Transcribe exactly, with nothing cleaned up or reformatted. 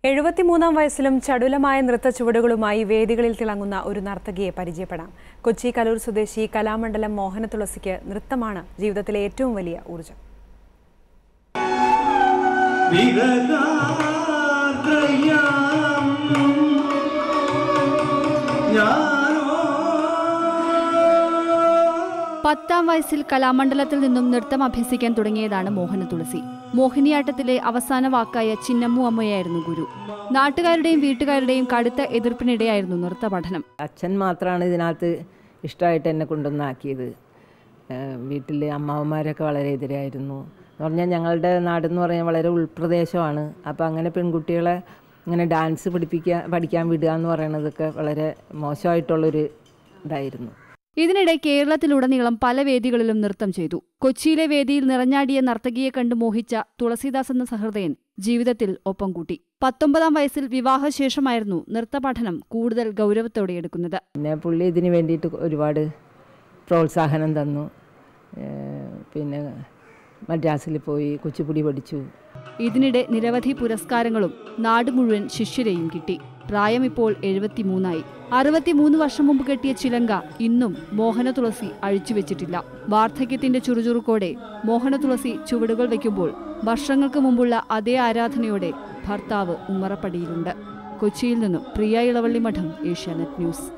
എഴുപത്തിമൂന്നാം വയസ്സിലും ചടുലമായ നൃത്ത ചുവടുകളുമായി വേദികളിൽ തിളങ്ങുന്ന ഒരു നർത്തകിയെ പരിചയപ്പെടാം. കൊച്ചി കലൂർ സ്വദേശി കലാമണ്ഡലം മോഹന തുളസിക്ക് നൃത്തമാണ് ജീവിതത്തിലെ ഏറ്റവും വലിയ ഊർജ്ജം. പത്താം വയസ്സിൽ കലാമണ്ഡലത്തിൽ നിന്നും നൃത്തം അഭ്യസിക്കാൻ തുടങ്ങിയതാണ് മോഹന തുളസി. മോഹിനിയാട്ടത്തിലെ അവസാന വാക്കായ ചിന്നമ്മു അമ്മയായിരുന്നു ഗുരു. നാട്ടുകാരുടെയും വീട്ടുകാരുടെയും കടുത്ത എതിർപ്പിനിടെയായിരുന്നു നൃത്ത പഠനം. അച്ഛൻ മാത്രമാണ് ഇതിനകത്ത് ഇഷ്ടമായിട്ട് എന്നെ കൊണ്ടുവന്നാക്കിയത്. വീട്ടിൽ അമ്മാവന്മാരൊക്കെ വളരെ എതിരായിരുന്നു. എന്ന് പറഞ്ഞാൽ ഞങ്ങളുടെ നാടെന്ന് പറഞ്ഞാൽ വളരെ ഉൾപ്രദേശമാണ്. അപ്പോൾ അങ്ങനെ പെൺകുട്ടികളെ ഇങ്ങനെ ഡാൻസ് പഠിപ്പിക്കുക പഠിക്കാൻ വിടുക എന്ന് പറയുന്നതൊക്കെ വളരെ മോശമായിട്ടുള്ളൊരു ഇതായിരുന്നു. ഇതിനിടെ കേരളത്തിലുടനീളം പല വേദികളിലും നൃത്തം ചെയ്തു. കൊച്ചിയിലെ വേദിയിൽ നിറഞ്ഞാടിയ നർത്തകിയെ കണ്ട് മോഹിച്ച തുളസീദാസ് എന്ന സഹൃദയൻ ജീവിതത്തിൽ ഒപ്പം കൂട്ടി. പത്തൊമ്പതാം വയസ്സിൽ വിവാഹശേഷമായിരുന്നു നൃത്തപഠനം കൂടുതൽ ഗൗരവത്തോടെ എടുക്കുന്നത്. പിന്നെ പുള്ളി ഇതിന് വേണ്ടിയിട്ട് ഒരുപാട് പ്രോത്സാഹനം തന്നു. പിന്നെ മദ്രാസിൽ പോയി കുച്ചിപ്പുടി പഠിച്ചു. ഇതിനിടെ നിരവധി പുരസ്കാരങ്ങളും നാട് മുഴുവൻ ശിഷ്യരെയും കിട്ടി. പ്രായം ഇപ്പോൾ എഴുപത്തിമൂന്നായി. അറുപത്തിമൂന്ന് വർഷം മുമ്പ് കെട്ടിയ ചിലങ്ക ഇന്നും മോഹന തുളസി അഴിച്ചുവെച്ചിട്ടില്ല. വാർദ്ധക്യത്തിന്റെ ചുറുചുറുക്കോടെ മോഹന തുളസി ചുവടുകൾ വയ്ക്കുമ്പോൾ വർഷങ്ങൾക്ക് മുമ്പുള്ള അതേ ആരാധനയോടെ ഭർത്താവ് ഉമ്മറപ്പടിയിലുണ്ട്. കൊച്ചിയിൽ നിന്നും പ്രിയ ഇളവള്ളി മഠം, ഏഷ്യാനെറ്റ് ന്യൂസ്.